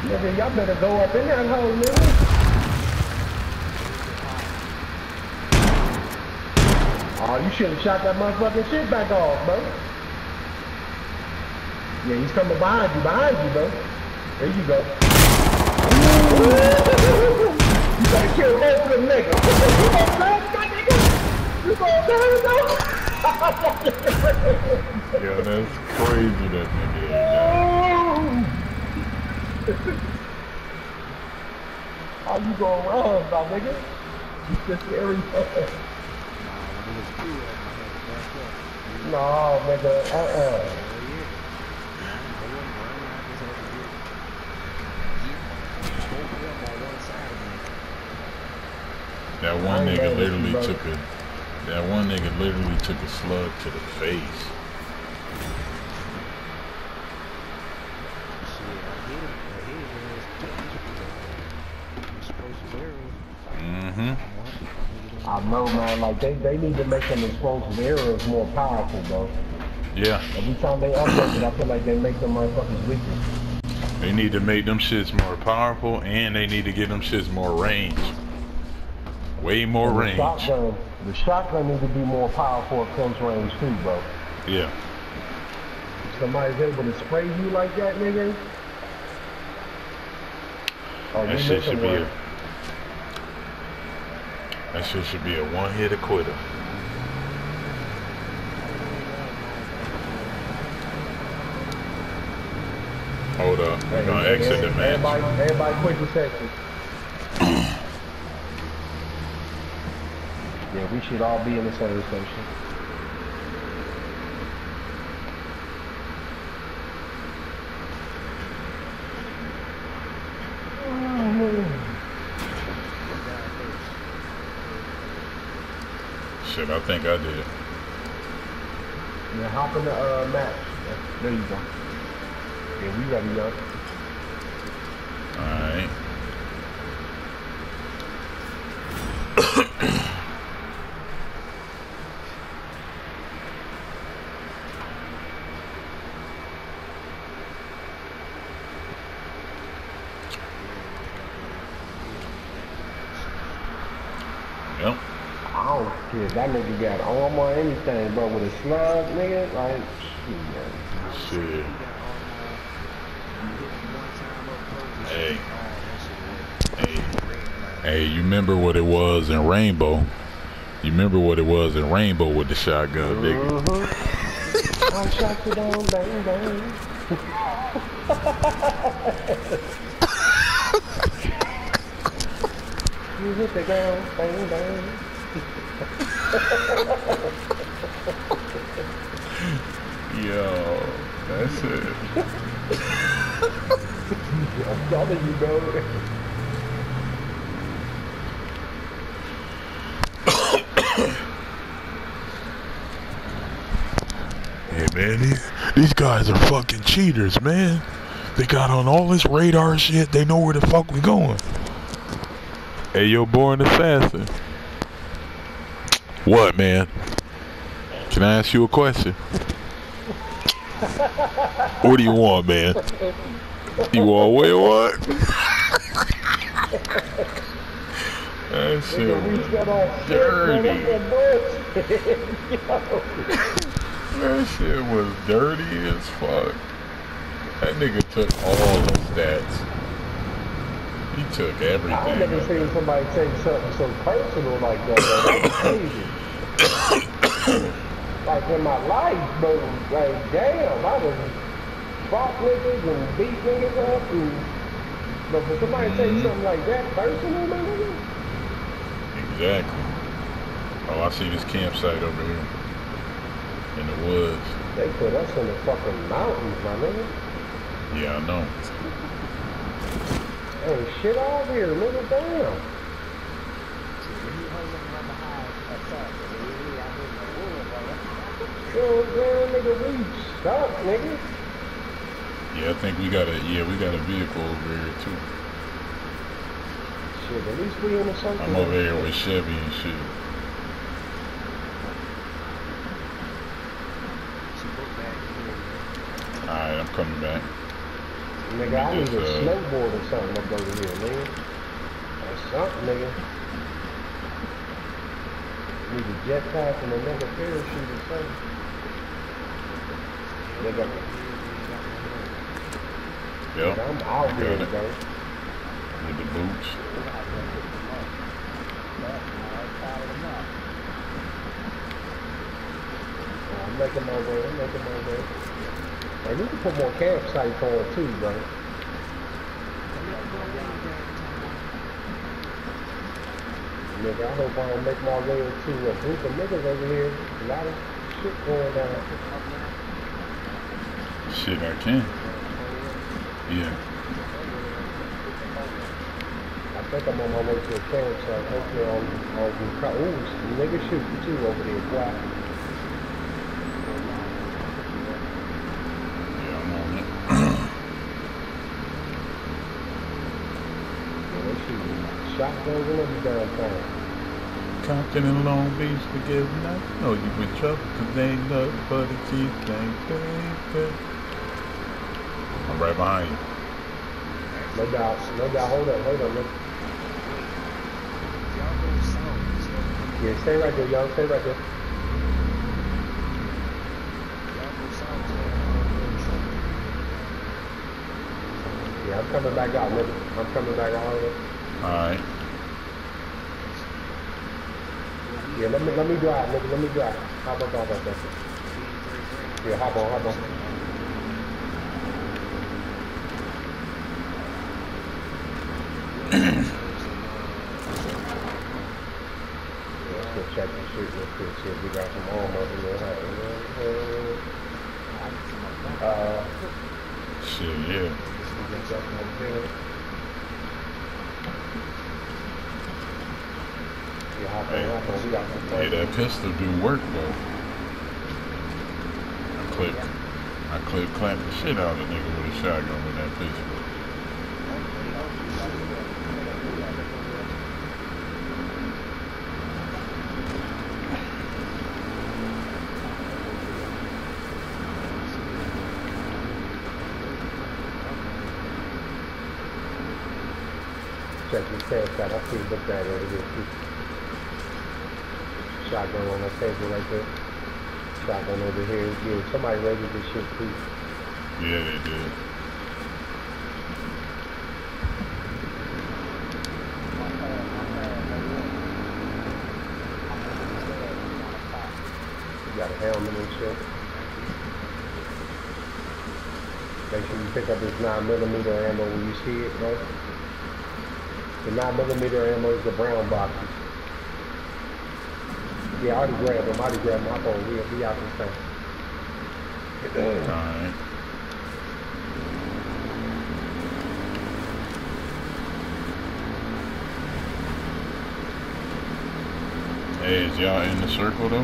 Nigga, y'all better go up in that hole, nigga. Oh, you should have shot that motherfucking shit back off, bro. Yeah, he's coming behind you, bro. There you go. You gotta kill both of them niggas. You gonna die, my nigga? You gonna die, though? Yeah, that's crazy that nigga ain't died. How you gonna run, my nigga? You just scary. No, nigga, That one nigga literally took a slug to the face. I know, man, like they need to make them explosive arrows more powerful, bro. Yeah. Every time they update it, I feel like they make them motherfuckers weaker. They need to make them shits more powerful, and they need to get them shits more range. Way more range. The shotgun need to be more powerful at close range too, bro. Yeah. If somebody's able to spray you like that, nigga. Oh, that shit should be that shit should be a one-hit quitter. Hold up. We're gonna exit the match. Everybody quit the section. Yeah, we should all be in the service station. Shit, I think I did. Yeah, hop in the match. There you go. Yeah, we ready, yo. Alright. Yep. I don't care. That nigga got armor or anything, bro. With a slug, nigga, like, shit. Hey, you remember what it was in Rainbow? You remember what it was in Rainbow with the shotgun, nigga? I shot you down, bang, bang. You hit the ground, bang, bang. Yo, that's it. I'm telling you, bro. Hey man, these guys are fucking cheaters, man. They got on all this radar shit. They know where the fuck we going. Hey, yo, Born Assassin. What, man? Can I ask you a question? What do you want, man? You want wait what? That shit was dirty. That shit was dirty as fuck. That nigga took all the stats. He took everything. I've never seen somebody take something so personal like that, bro. That's crazy. Like in my life, bro, like damn, I was fought niggas and beat niggas up, but for somebody to take something like that personal, my nigga? Exactly. Oh, I see this campsite over here. In the woods. They put us in the fucking mountains, my nigga. Yeah, I know. Ain't shit out here, nigga, damn. Yo, damn, nigga, we stuck, nigga. Yeah, I think we got a vehicle over here too. Shit, at least we in the circle. I'm over here with Chevy and shit. Alright, I'm coming back. Nigga, I need a snowboard or something up over here, man. Or something, nigga. Need a jetpack and another parachute or something. Nigga. Yep. I'm out here, bro. With the boots. I'm making my way. I need to put more campsites on too, bro. Nigga, I hope I don't make my way into a group of niggas over here. A lot of shit going down. Shit, I can. Yeah. I think I'm on my way to a campsite. Hopefully I'll be caught. Ooh, niggas shooting too over there, boy. Yeah, I'm on it. Yeah, they shooting shotguns and everything downtown. Compton and Long Beach together now. Know you in trouble, cause they ain't nothing but a cheap thing, baby. I'm right behind you. No doubt. Hold up. Yeah, stay right there, y'all. Stay right there. Yeah, I'm coming back out, nigga. I'm coming back out. Alright. Yeah, let me drive, nigga. Let me drive. Hop on. Yeah, hop on. Let's go check the shit real quick. See if we got some armor in there. Shit, yeah. Hey, that pistol do work though. I clamped the shit out of a nigga with a shotgun with that pistol. Check your campsite. I see you look at it over here too. Shotgun on that table right there. Shotgun over here. Yeah, somebody raided this shit too. Yeah, they did. You got a helmet and shit. Make sure you pick up this 9mm ammo when you see it, bro. The 9mm ammo is the brown boxes. Yeah, I already grabbed them. Hop on. We'll be out this time. Alright. Hey, is y'all in the circle though?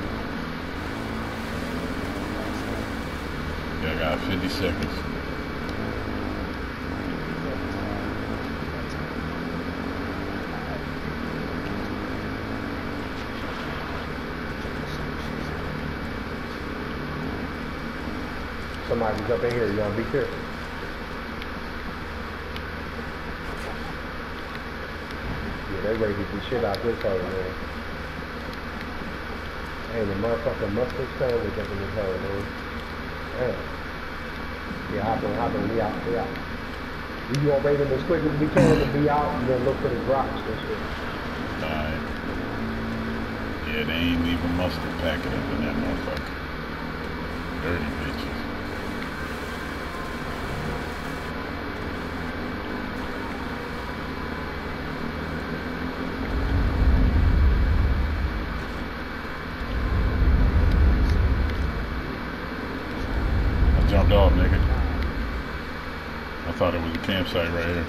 Yeah, I got 50 seconds. Somebody's up in here, y'all be careful. Yeah, they raided the shit out this hole, man. Hey, the motherfucking mustard sandwich up in this hole, man. Damn. Yeah, hop on, we out. We gonna raid them as quick as we can to be out and then look for the drops and shit. Alright. Yeah, they ain't leaving mustard packet up in that motherfucker. Dirty bitches. Jumped off, nigga. I thought it was a campsite right here.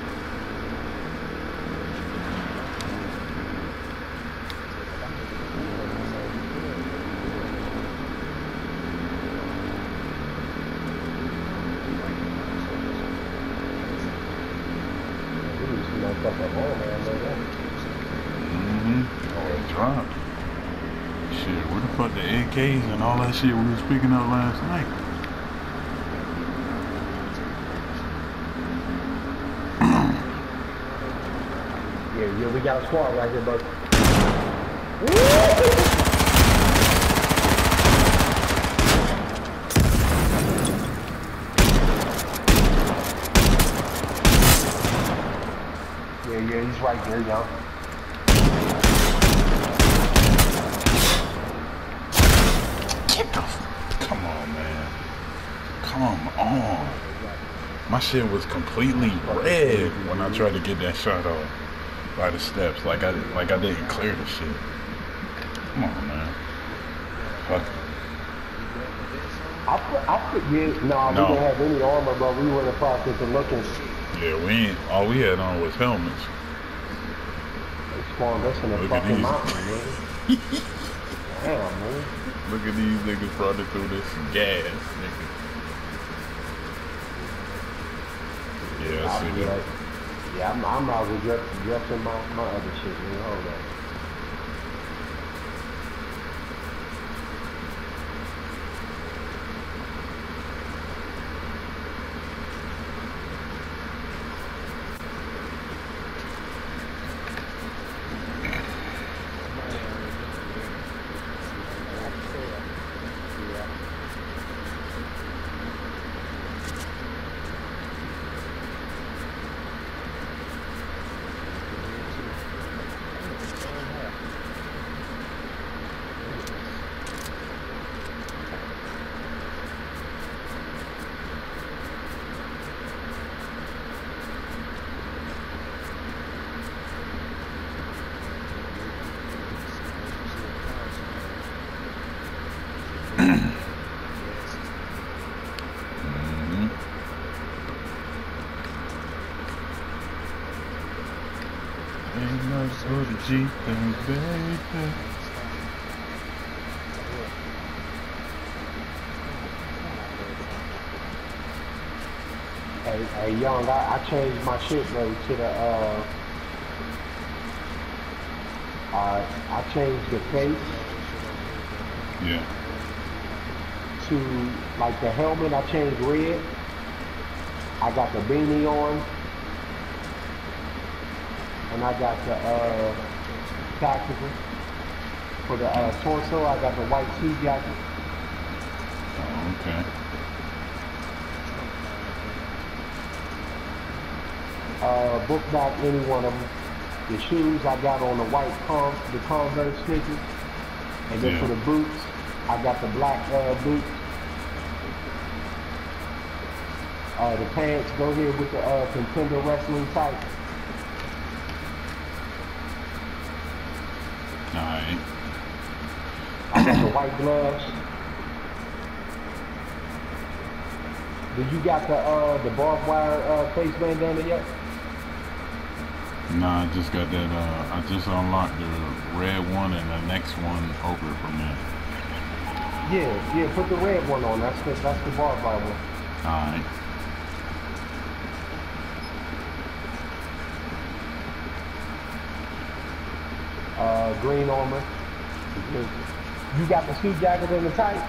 Oh, it dropped. Shit, where the fuck the AKs and all that shit we were speaking of last night? Yeah, we got a squad right here, bud. Yeah, he's right there, y'all. Come on, man. Come on. My shit was completely red when I tried to get that shot off by the steps. Like I didn't clear the shit. Come on, man. Fuck. We didn't have any armor, but we were in the process of looking. Yeah, all we had on was helmets. They spawned us in a fucking mountain, man. Damn, man. Look at these niggas running through this gas, nigga. Yeah, I see that. Yeah, I'm out here dressing my other shit, man. Hold on. G thing, baby. Hey, young, I changed my shit, bro, to the, I changed the face. Yeah. To, like, the helmet, I changed red. I got the beanie on. And I got the, tactical. For the, torso, I got the white suit jacket. Oh, okay. Book back any one of them. The shoes I got on the white Converse sneakers. And then for the boots, I got the black boots. The pants go here with the Contender Wrestling tights. Alright. I got the white gloves. Did you got the barbed wire face bandana yet? Nah, I just got that, I just unlocked the red one and the next one over from there. Yeah, put the red one on. That's the barbed wire one. Alright. Green armor. You got the suit jacket and the tights?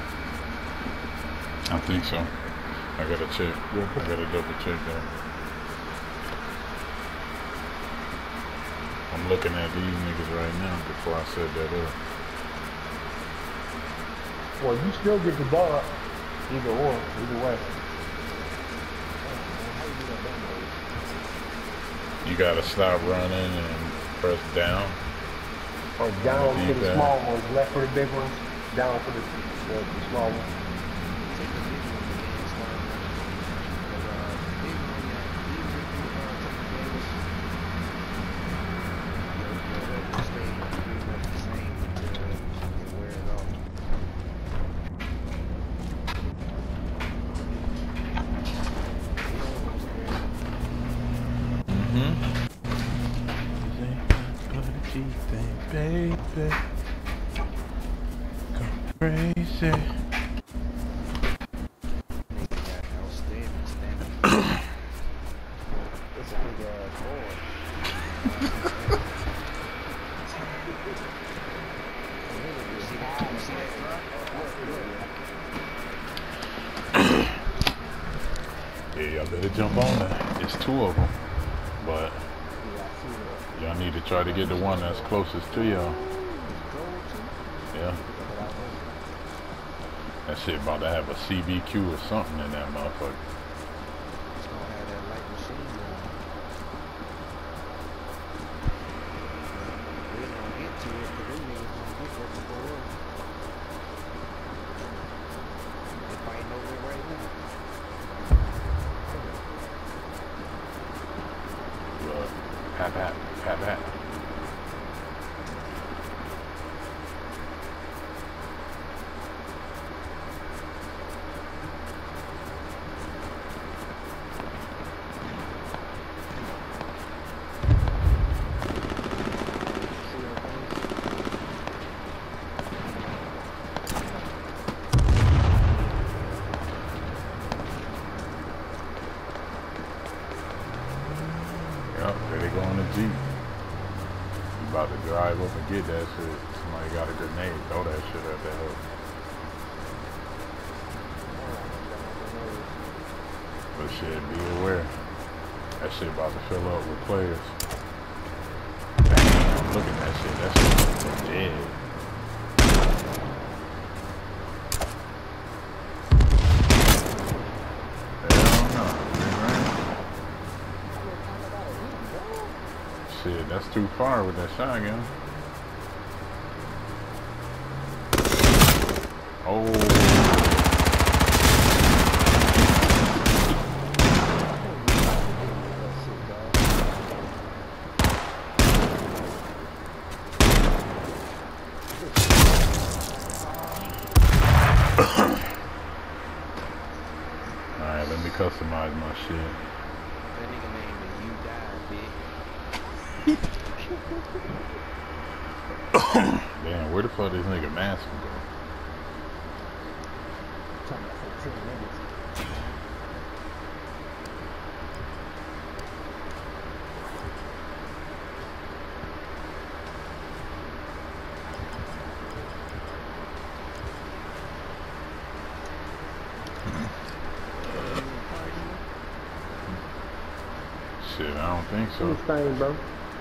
I think so. I gotta check. Yeah. I gotta double check that. I'm looking at these niggas right now before I set that up. Well, you still get the dub. Either way. You gotta stop running and press down. Or down for the small ones, left for the big ones, down for the small ones. Baby, go crazy. Yeah, y'all better jump on that. It's two of them, but Y'all need to try to get the one that's closest to y'all. Yeah. That shit about to have a CBQ or something in that motherfucker. It's gonna have that light machine gun. We're gonna get to it, but them niggas gonna get there before us. They fighting over it right now. Look, pat pat, pat pat. Yup, there they go on the Jeep. You about to drive up and get that shit. Somebody got a grenade, throw that shit at that hook. But shit, be aware. That shit about to fill up with players. Damn, look at that shit. That shit dead. Hell no. Shit, that's too far with that shotgun. Oh. Alright, let me customize my shit. That nigga name is You Died, bitch. Damn, where the fuck this nigga mask go? Talking about 15 minutes. Shit, I don't think so. This thing, bro.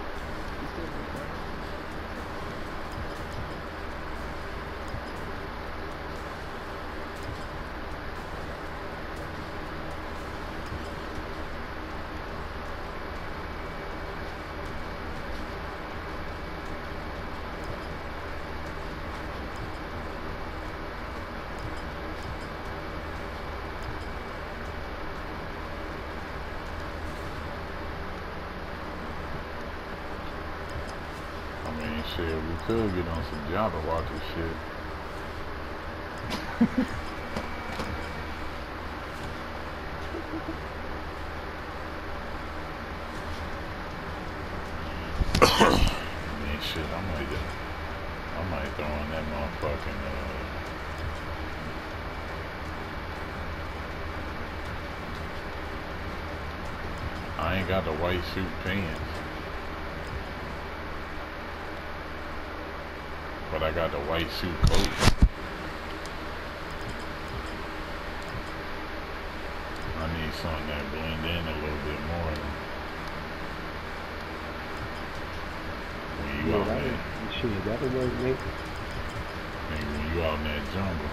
I mean, shit, we could get on some Java watches shit. I mean, shit, I might throw in that motherfucking, I ain't got the white suit pants. But I got the white suit coat. I need something that blend in a little bit more. When you out there, Shit, that would work, nigga. when you out in that jungle.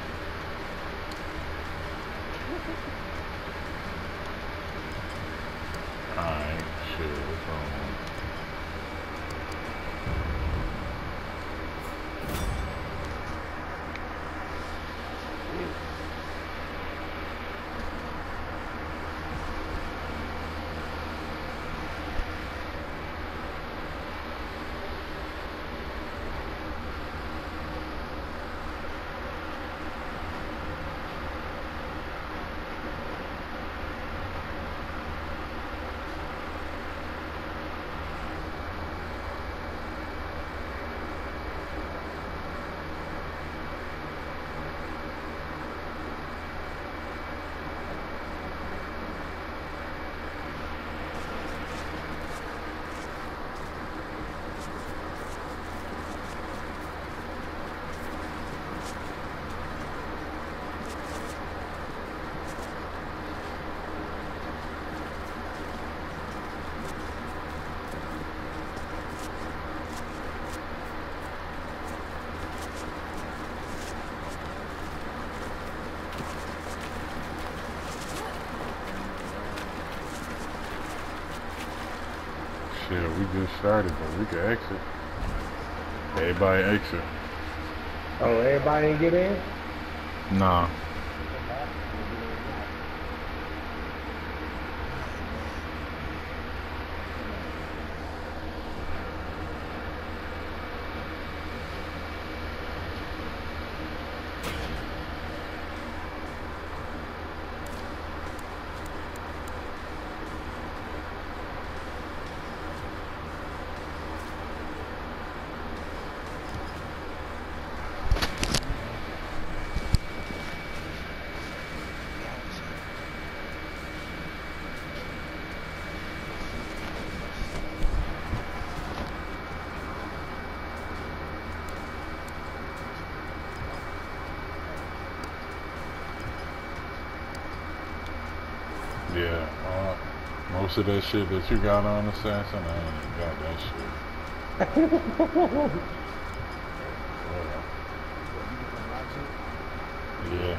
Alright, shit, what's wrong? Shit, we just started, but we can exit. Everybody exit. Oh, everybody didn't get in? Nah. Yeah, most of that shit that you got on Assassin, I ain't got that shit. Yeah.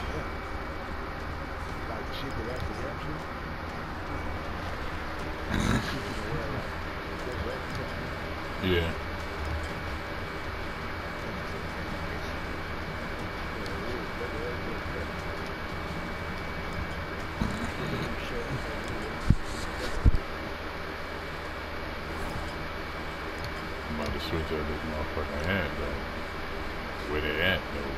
Like shit that actually helps you. Yeah. I'm about to switch up this motherfucking hat though. Where they at though?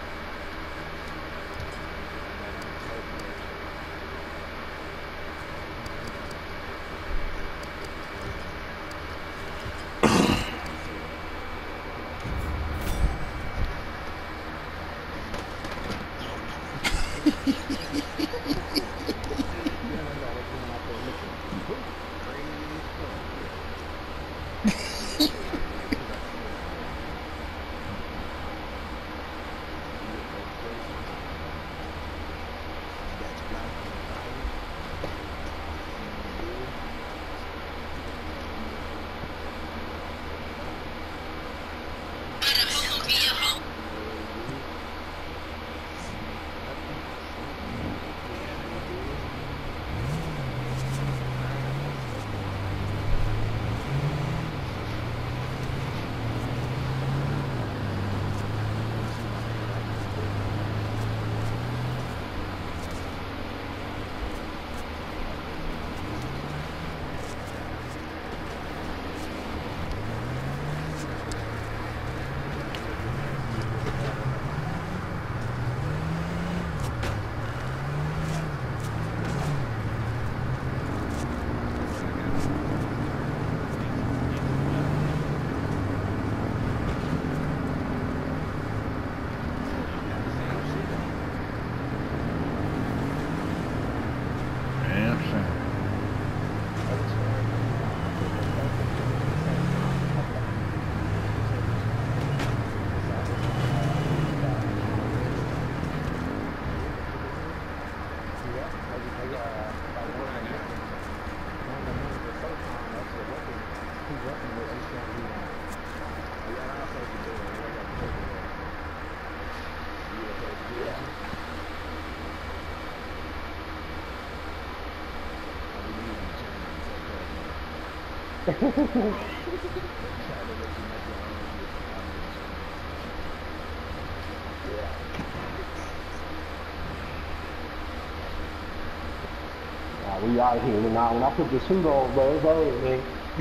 We out here now. When I put the suit on, bro, it's over, man.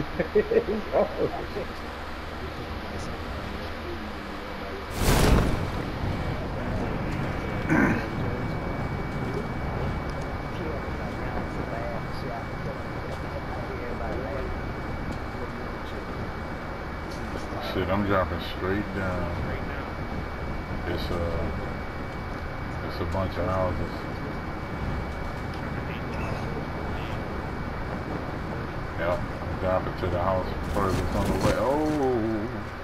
It's over. Shit, I'm dropping straight down. It's a bunch of houses. Yep, I'm dropping to the house furthest on the way. Oh!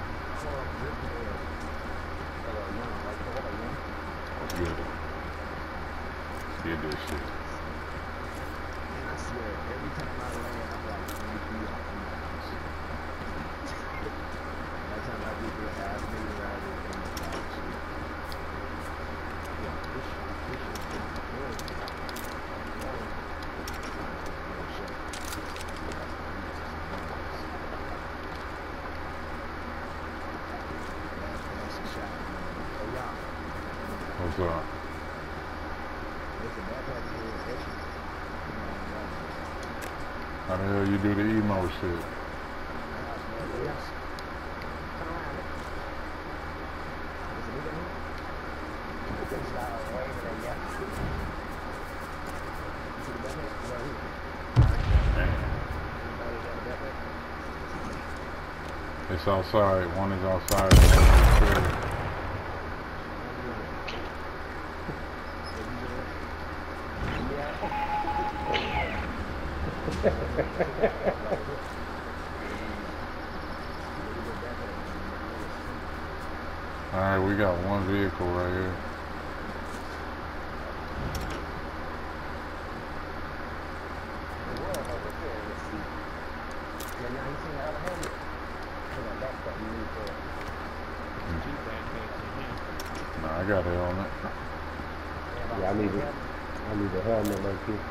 Good. Get this shit. I swear, every time I land, I'm like, by the time I get there, half niggas out of there, and it's like, shit. Yeah, this shit is good. How the hell you do the emo shit? Turn around, nigga. Is it nigga here? They start waving at you. You see the back here? Right here. Man, Anybody got the back here? it's outside. One is outside. One is upstairs. Alright, we got one vehicle right here. Nah, I got it on it. Yeah, I need the helmet like this.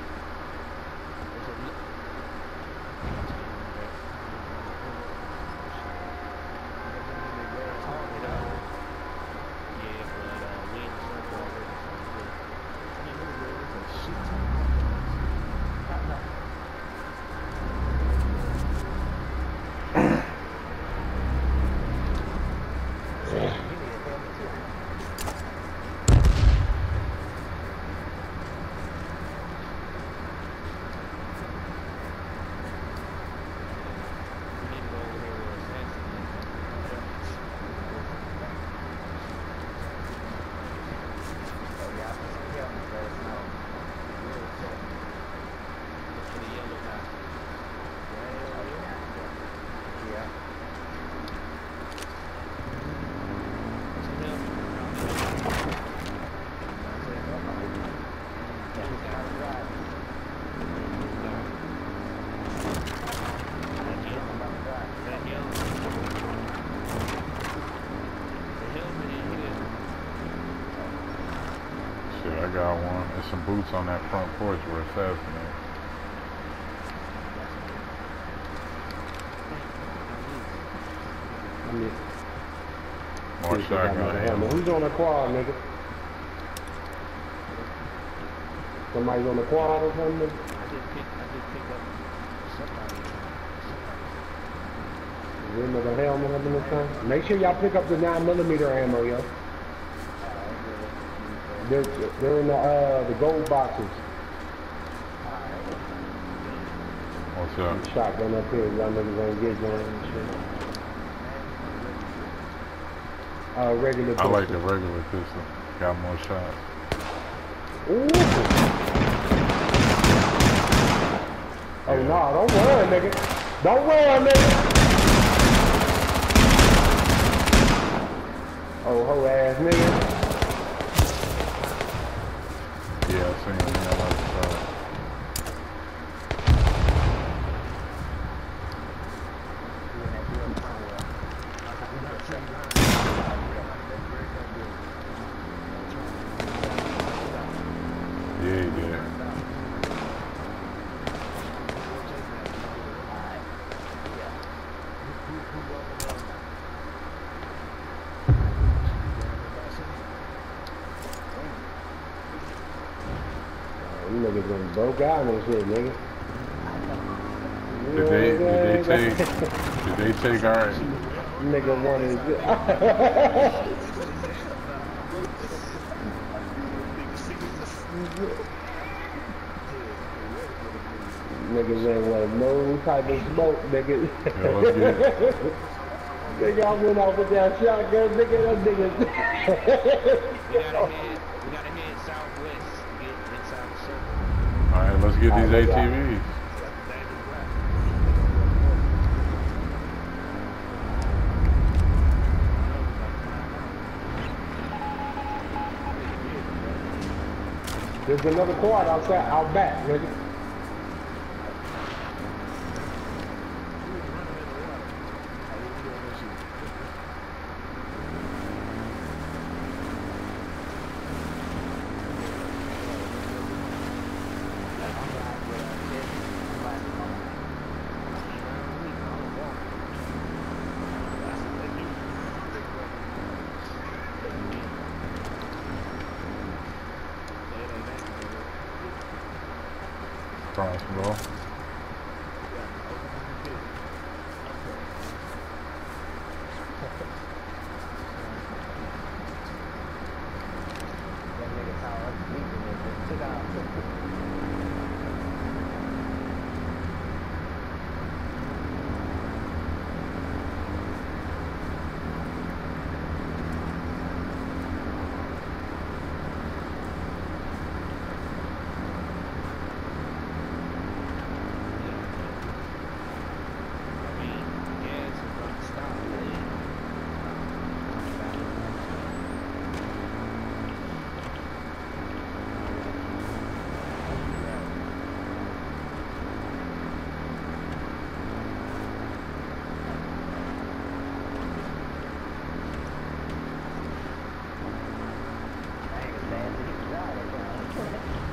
Shit, I got one. There's some boots on that front porch where it's fastened. More shotgun ammo. Who's on the quad, nigga? Somebody's on the quad or something? I just picked up somebody. Is there another helmet up in the car? Make sure y'all pick up the 9mm ammo, yo. They're in the gold boxes. What's up? Shotgun up here, y'all niggas ain't get one and shit. Regular I pistol. like the regular pistol. Got more shots. Ooh. Oh, Yeah. nah, don't worry, nigga. Don't worry, nigga. Oh, hoe ass nigga. Yeah, I seen him. Yeah, I like the shot. Yeah, he did. You niggas done broke out and shit, nigga. Did they take our Nigga wanted Niggas ain't want no type of smoke, nigga. Yeah, let's get it. Nigga, I went off with that shotgun, nigga, that nigga. We gotta head southwest to get inside the circle. Alright, let's get these Alright, ATVs. There's another quad outside, out back, nigga. Possible.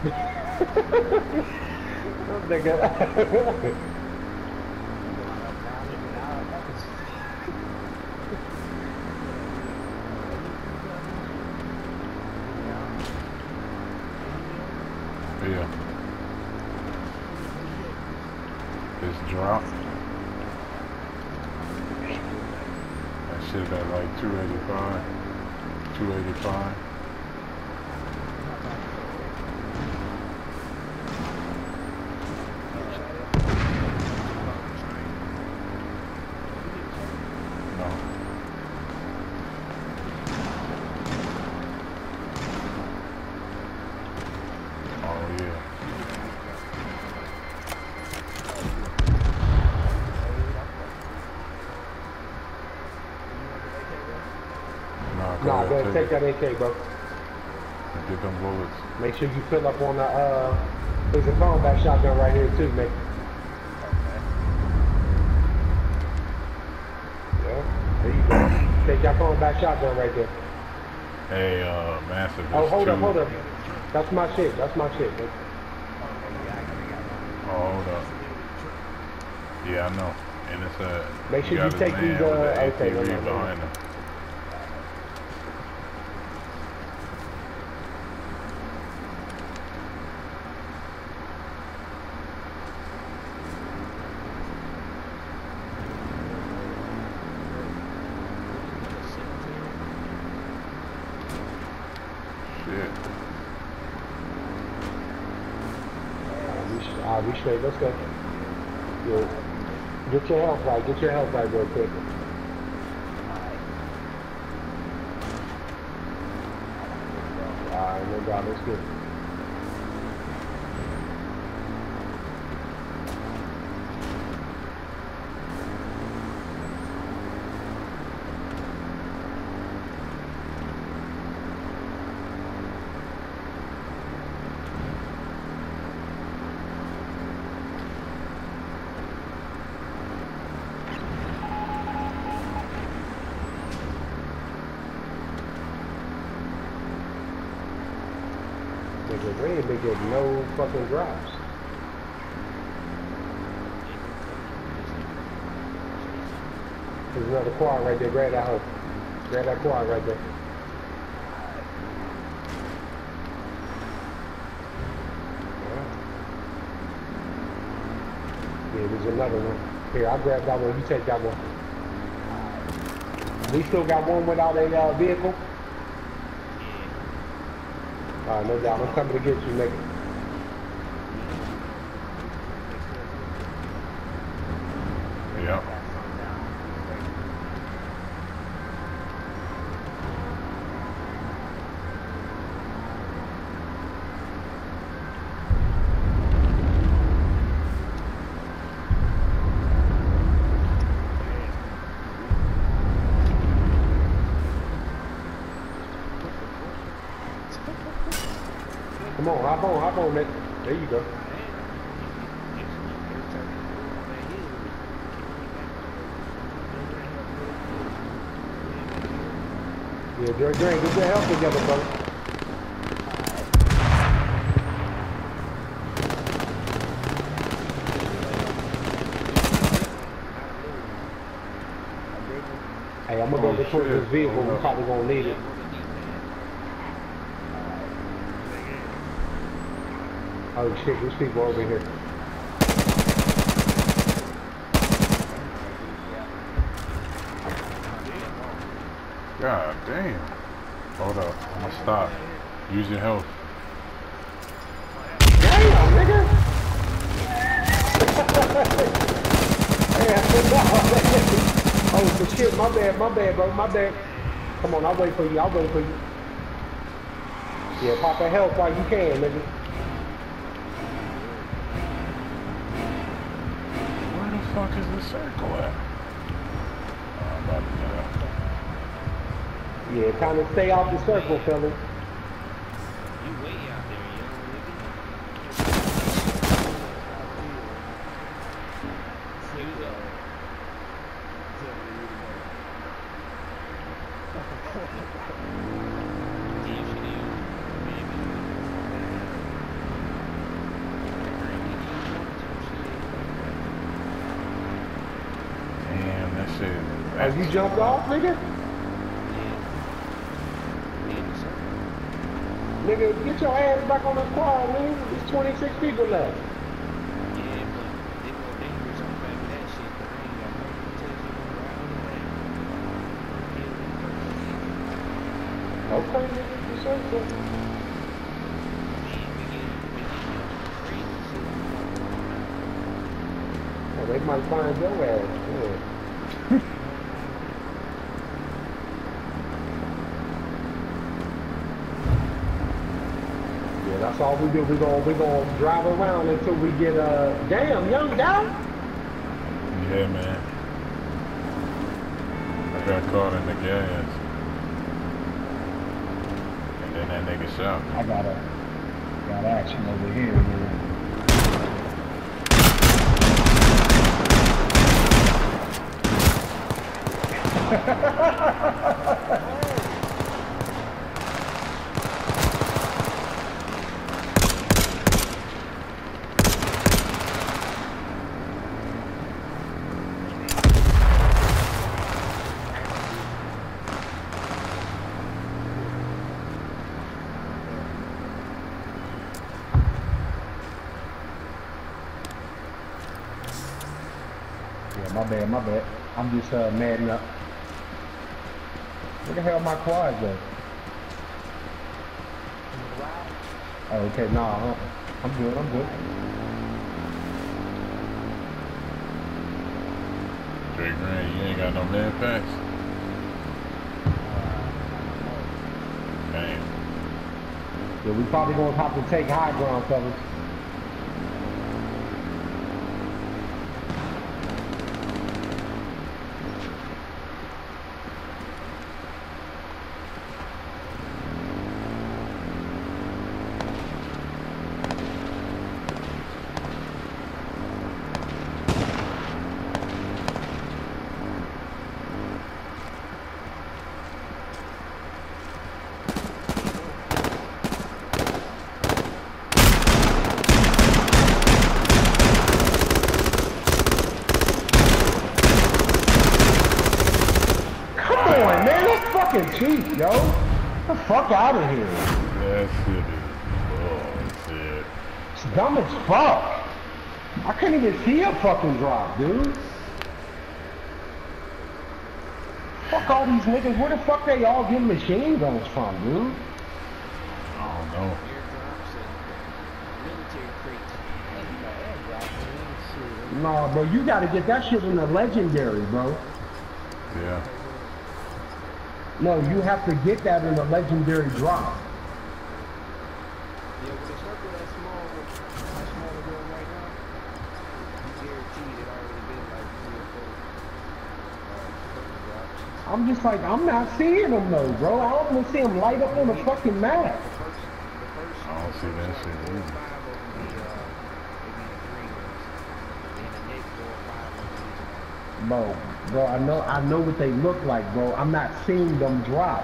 Nigga. Yeah. This drop. That shit at like 285. 285. No. Oh yeah. Nah, go Nah, ahead, go ahead, take that AK, bro. Get them bullets. Make sure you fill up on the, there's a combat shotgun right here too, man. Yeah, there you go. Take that combat shotgun right there. Hey, Massive. Oh, hold two. up, hold up. That's my shit, man. Oh, hold up. Yeah, I know. And it's Make sure you got his take man these, with the okay, ATV no. behind him. Shit. We straight, let's go. Yeah. Get your health right real quick. Alright, no doubt, let's go. Nigga, we ain't been getting no fucking drops. There's another quad right there. Grab that hoe. Grab that quad right there. Yeah, there's another one. Here, I'll grab that one. You take that one. We still got one without a vehicle? Alright, no doubt. I'm coming to get you, nigga. Yep. Come on, hop on, nigga. There you go. Yeah, Dre, get your health together, brother. Hey, I'm gonna go towards shit. this vehicle. Hold We're up. probably gonna need it. Oh shit, there's people over here. God damn. Hold up. I'm gonna stop. Use your health. Damn, nigga! Oh shit, my bad, bro, my bad. Come on, I'll wait for you. Yeah, pop that health while you can, nigga. Where the fuck is the circle at? Oh, I'm about to die. Yeah, kind of stay out the circle, fellas. You way out there, young nigga. Use up. shit. Oh, you jumped off, nigga? Nigga, get your ass back on the quad, man. There's 26 people left. Okay, nigga, you say so. Well, they might find your ass. Yeah. Yeah, that's all we do. We gonna drive around until we get damn young down. Yeah, man. I got caught in the gas. And then that nigga shot me. I got action over here, man. Yeah, my bad. I'm just madding up. Where the hell my quad go? Oh, okay, nah, I'm good. $3 grand, you ain't got no med packs? Damn. Yeah, we probably gonna have to take high ground, fellas. Cheap, yo. Get the fuck out of here. That shit is bullshit. It's dumb as fuck. I couldn't even see a fucking drop, dude. Fuck all these niggas. Where the fuck they all get machine guns from, dude? I don't know. Nah, bro, you gotta get that shit in the legendary, bro. Yeah. No, you have to get that in the legendary drop. Yeah, with the circle that small we're doing right now, you guaranteed it already been like 3 or 4 I'm just like, I'm not seeing them though, bro. I don't even see them light up on the fucking map. I don't see that shit either. Bro, I know what they look like, bro. I'm not seeing them drop.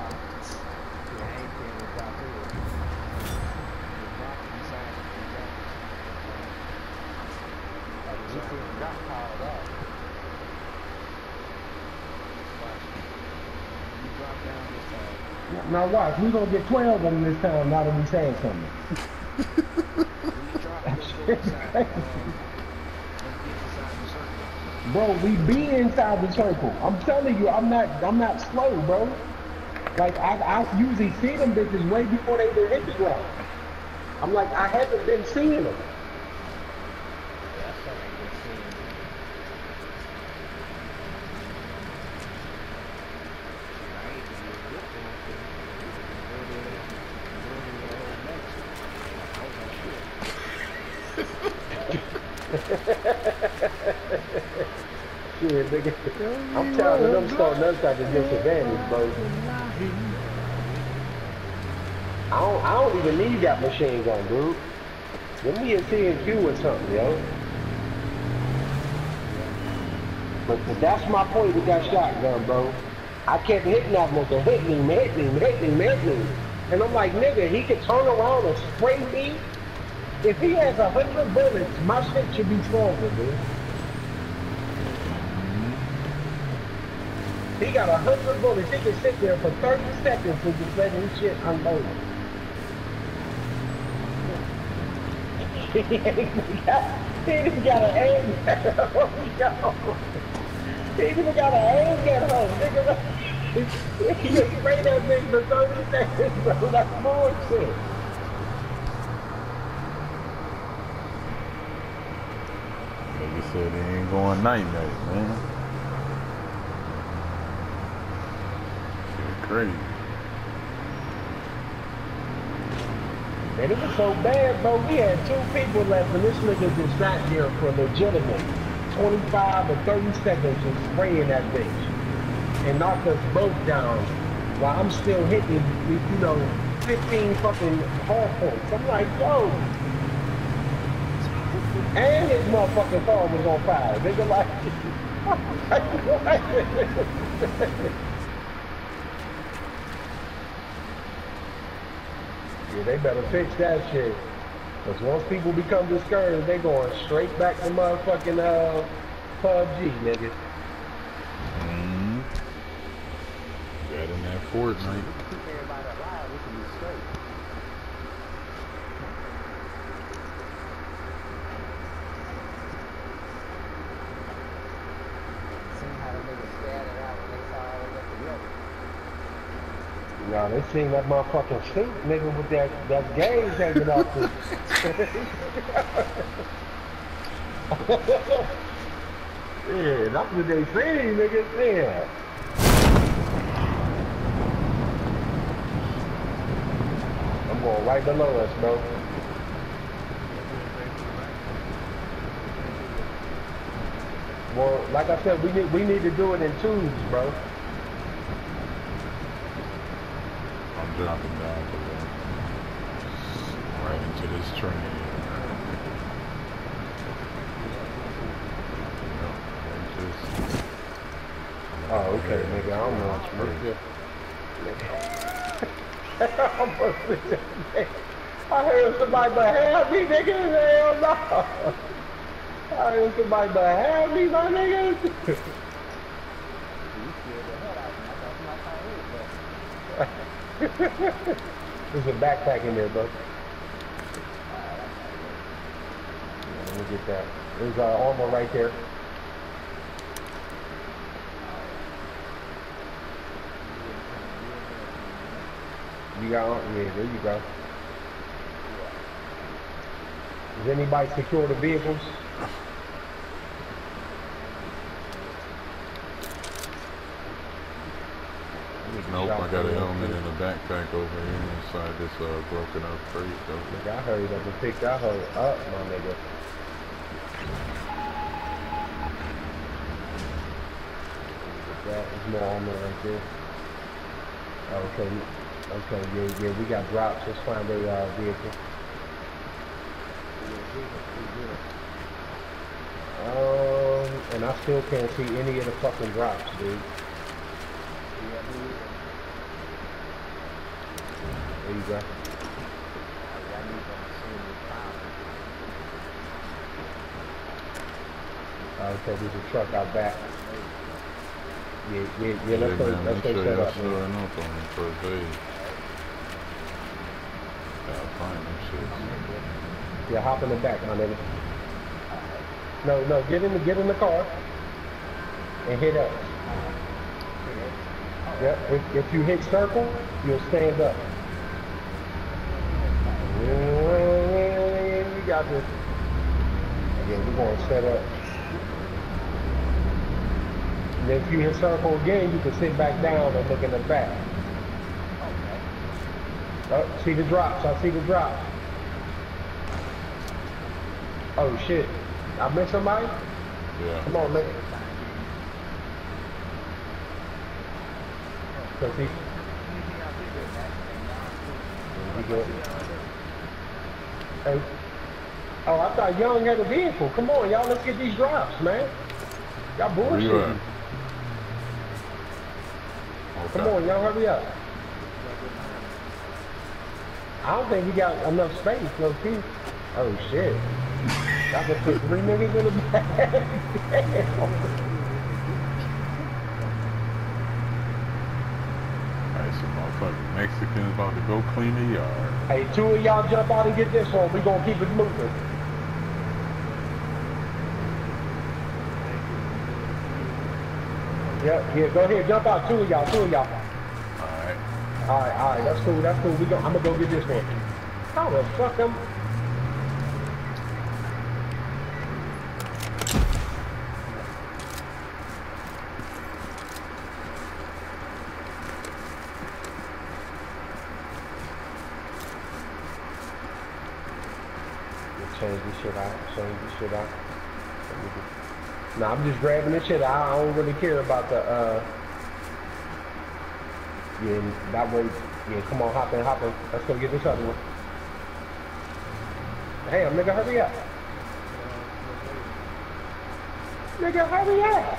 Now watch, we gonna get 12 of them this time now that we saying something. Bro, we be inside the circle. I'm telling you, I'm not slow, bro. Like I usually see them bitches way before they even hit the ground. I'm like, I haven't been seeing them. Shit, nigga. I'm telling them starting us at the disadvantage, bro. I don't even need that machine gun, dude. Give me a TNQ or something, yo. But that's my point with that shotgun, bro. I kept hitting that mother, hitting him. And I'm like, nigga, he can turn around and spray me. If he has 100 bullets, my shit should be stronger, dude. He got 100 bullets. He can sit there for 30 seconds and just let his shit unload. He ain't even got an aim gun. He ain't even got an aim gun home. Nigga, he just spray that bitch for 30 seconds, bro. That's bullshit. Nigga said he ain't going night-night, man. Shit crazy. And it was so bad, bro. We had 2 people left, and this nigga just sat there for legitimate 25 or 30 seconds just spraying that bitch. And knocked us both down while I'm still hitting, 15 fucking hard points. I'm like, yo. And his motherfucking car was on fire. Nigga, like, what? Yeah, they better fix that shit. Because once people become discouraged, they going straight back to motherfucking PUBG, nigga. Got in that Fortnite. Keep everybody alive, we can be straight. Seen how the niggas scattered out when they saw all of us together. Nah, they seen that motherfucking suit, nigga, with that gauge hanging off the... Yeah, that's what they seen, nigga. Yeah. I'm going right below us, bro. Well, like I said, we need to do it in twos, bro. I'm dropping down below. Right into this train. Oh, okay, nigga, I don't know what you're I heard somebody behind me, nigga. Hell no. I heard somebody behind me, my nigga. There's a backpack in there, bro. Yeah, let me get that. There's armor right there. You got, yeah, there you go. Does anybody secure the vehicles? Nope, I got a helmet and a backpack over here inside this broken up crate though. Nigga, I hurried up and picked that hoe up, my nigga. That is more armor right there. Okay, yeah, we got drops. Let's find a vehicle. And I still can't see any of the fucking drops, dude. There you go. Okay, there's a truck out back. Yeah, let's go set up, man. First aid. Gotta find them shit. Yeah, hop in the back, my nigga. No, get in the car and hit us. Yeah, if you hit circle, you'll stand up. We got this. Again, we're gonna set up. And if you hit circle again, you can sit back down and look in the back. Oh, see the drops. I see the drops. Oh shit. I missed somebody? Yeah. Come on, nigga. Cause he good. Hey. Oh, I thought Young had a vehicle. Come on, y'all, let's get these drops, man. Y'all bullshitting. Okay. Come on, y'all, hurry up. I don't think we got enough space, low key. Oh shit. I can put 3 niggas in the back. Damn. some motherfucking Mexicans about to go clean the yard. Hey, two of y'all jump out and get this one. We gonna keep it moving. Yeah, go ahead, jump out. Two of y'all. Alright. All right, that's cool. I'm gonna go get this one. How the fuck am? Change this shit out. Nah, I'm just grabbing this shit out. I don't really care about the, yeah, that way, yeah, come on, hop in. Let's go get this other one. Damn, nigga, hurry up. Nigga, hurry up.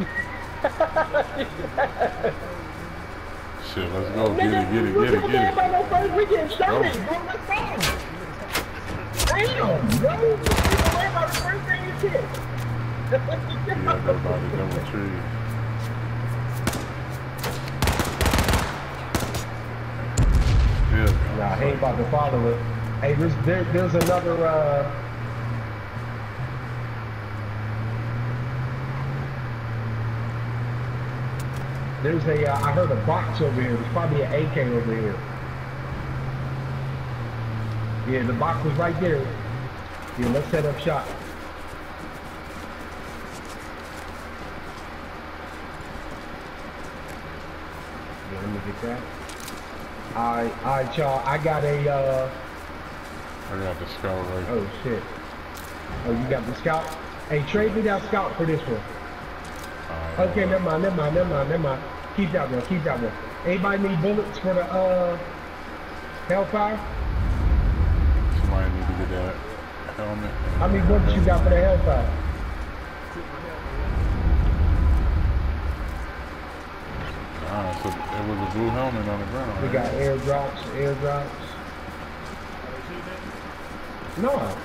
Shit, let's go. Nigga, Get it. We getting started, bro. Let's go. Damn, bro. You worry about the first thing you did. Yeah, go by the double trees. Yeah, Nah, he ain't about to follow it. Hey, there's another, there's a, I heard a box over here. There's probably an AK over here. Yeah, the box was right there. Yeah, let's set up shop. Yeah, let me get that. Alright, y'all. I got a, I got the scout right there. oh shit. Oh, you got the scout? Hey, trade me that scout for this one. Alright, Okay, never mind. Keep that one. Anybody need bullets for the, Hellfire? somebody need to get that helmet. How many bullets you got for the Hellfire? Ah, so it was a blue helmet on the ground. We right? got airdrops. No.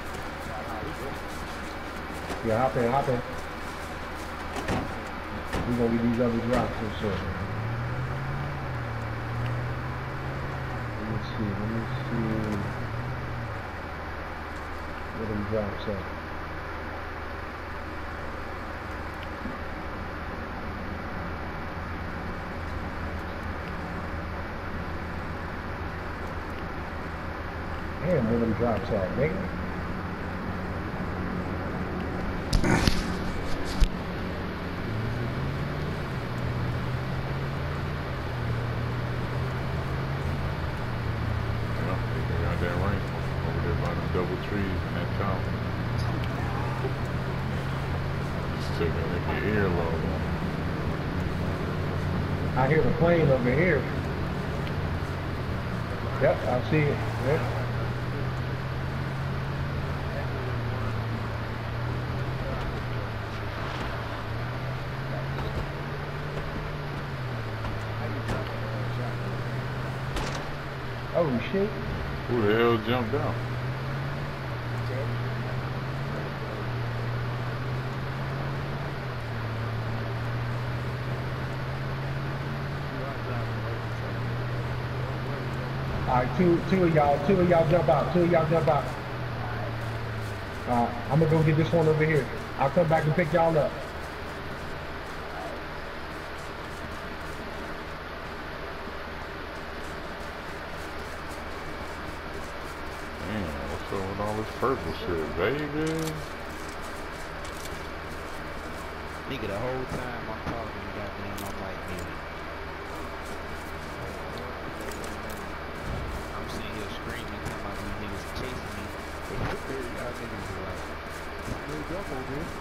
Yeah, hop in. We gonna get these other drops and shit. Let me see. Where them drops at? Damn, where them drops at, nigga? Double trees in that town. Just took a nigga earlobe. I hear the plane over here. Yep, I see it. Yep. Oh shit. Who the hell jumped out? Alright, two of y'all jump out. I'm gonna go get this one over here. I'll come back and pick y'all up. Damn, what's up with all this purple shit, baby? Nigga, the whole time I'm talking, goddamn, I'm like, nigga. I'm sitting here screaming, talking about these niggas chasing me. Y'all niggas are like, moved up over here.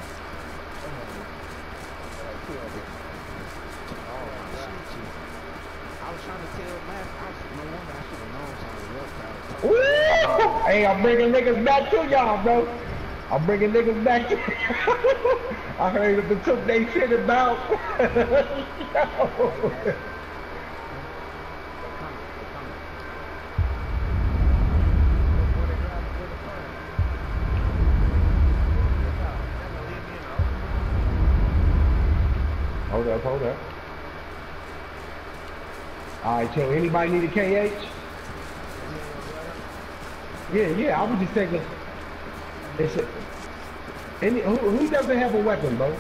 All my shit, too. I was trying to tell Matt, no wonder I should have known something was up. Woo! Hey, I'm bringing niggas back to y'all, bro. I'm bringing niggas back to I heard if it took they shit about. Hold up. Alright, so anybody need a KH? Yeah, I was just thinking. It's a, who doesn't have a weapon, bro?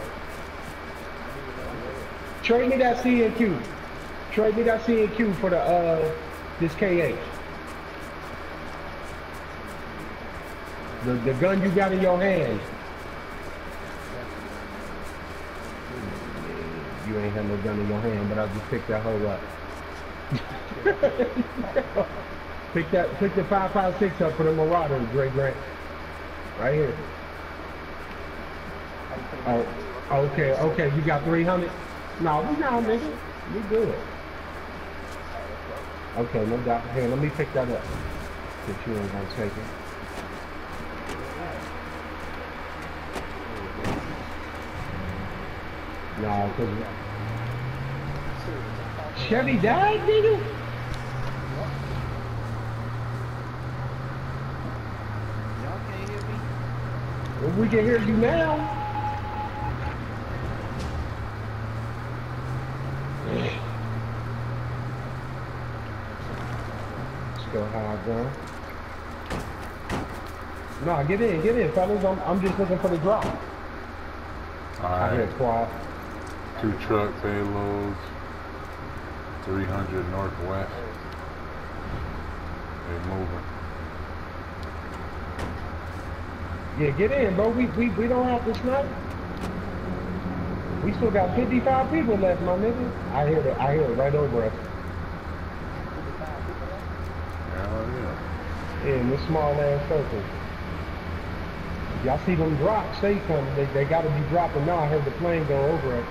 Trade me that C&Q. Trade me that C&Q for the this KH. The gun you got in your hand. You ain't have no gun in your hand, but I just picked that hoe up. pick the 5.56 up for the Marauder, Dre Grant. Right here. Oh, okay, you got 300? No, we not, nigga. We good. Okay, no doubt. Here, let me pick that up. If you ain't gonna take it. No, cause Chevy died, nigga? Y'all can't hear me? Well, we can hear you now. Let's go high down. No, get in, fellas. I'm just looking for the drop. I hear Alright, it quiet. 2 truck payloads, 300 northwest. They moving. Yeah, get in, bro. We don't have to snipe. We still got 55 people left, my nigga. I hear it right over us. Hell yeah. In this small ass circle. Y'all see them drops, they coming. They gotta be dropping now. I heard the plane go over it.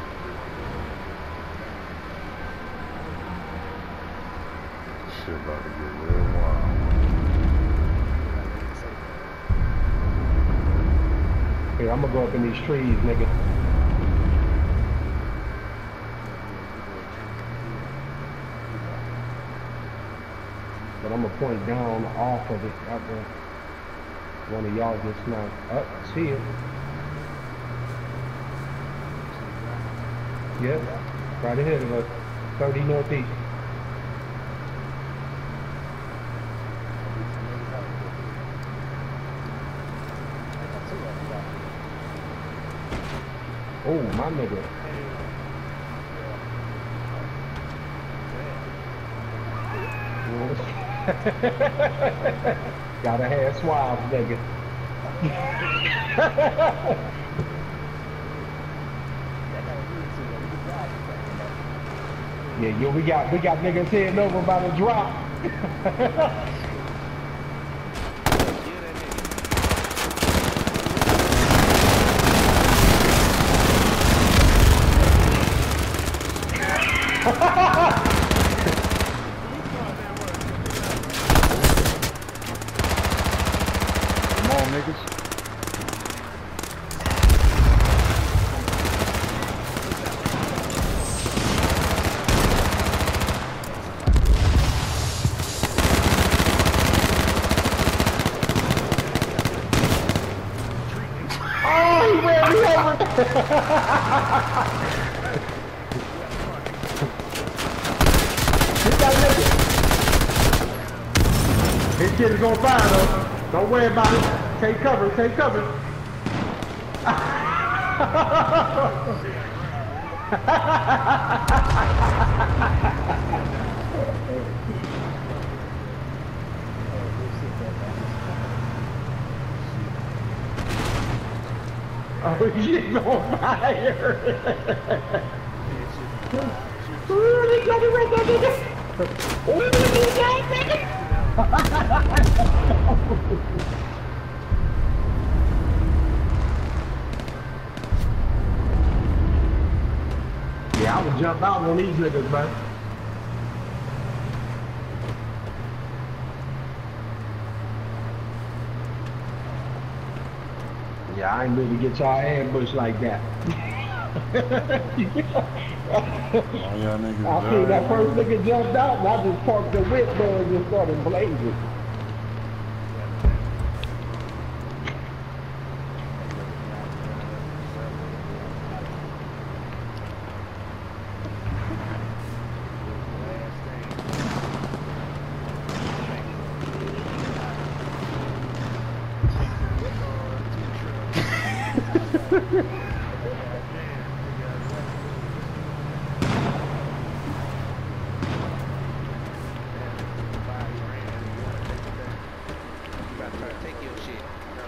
Shit about to get real wild. Here, I'm gonna go up in these trees, nigga. But I'm gonna point down off of it. One of y'all just now. Up, see it. Yep, right ahead of us. 30 northeast. Oh, my nigga. Gotta have swabs, nigga. Yeah, yo, we got niggas heading over by the drop. Come on, niggas. Oh, he ran me over. Hit that nigga. His shit is on fire though. Don't worry about it. Take cover, take cover. Oh, shit's on fire. Ooh, they got it right there, nigga. Ooh, they got it, nigga. Yeah, I would jump out on these niggas, man. Yeah, I ain't really get y'all ambushed like that. All y'all niggas I seen that died. first nigga jumped out and I just parked the whip there and just started blazing. Take your shit.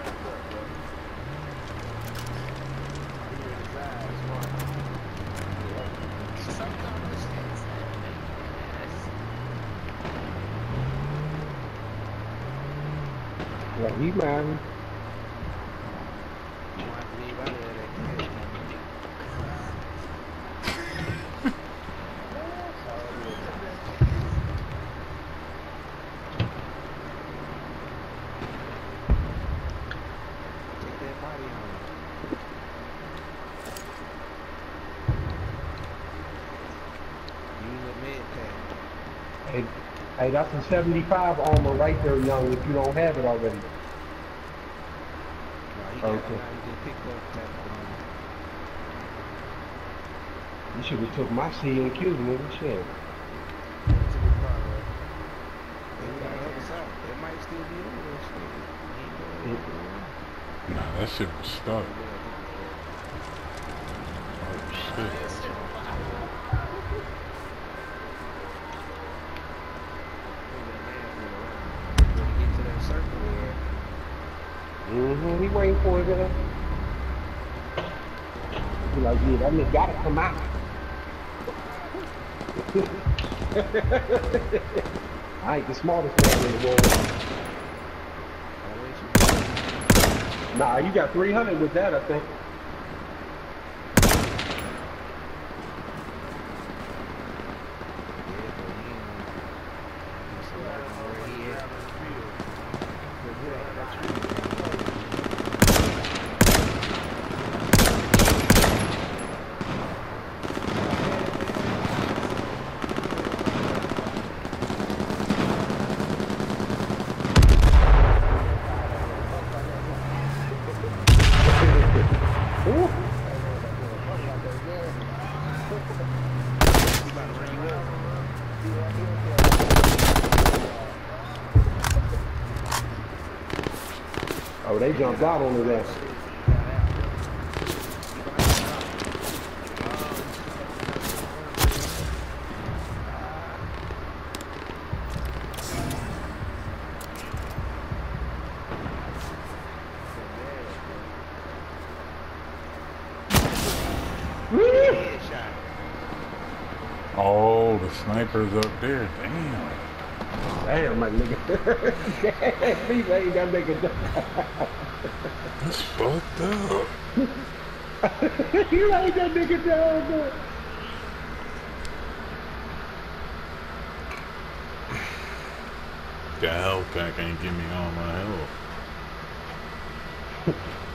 Yeah, he man. Hey, hey, that's a 75 armor right there, young, if you don't have it already. Okay. You should have took my C and Q, nigga. Shit. Nah, that shit was stuck. Oh shit. Mm-hmm, he waiting for it, girl. He like, yeah, that nigga gotta come out. I ain't the smartest man in the world. Nah, you got 300 with that, I think. Oh, they jumped out on his ass. Oh, the sniper's up there. Damn. Damn, my nigga. Damn, he laid that nigga down. That's fucked up. He laid that nigga down, man. The health pack ain't give me all my health.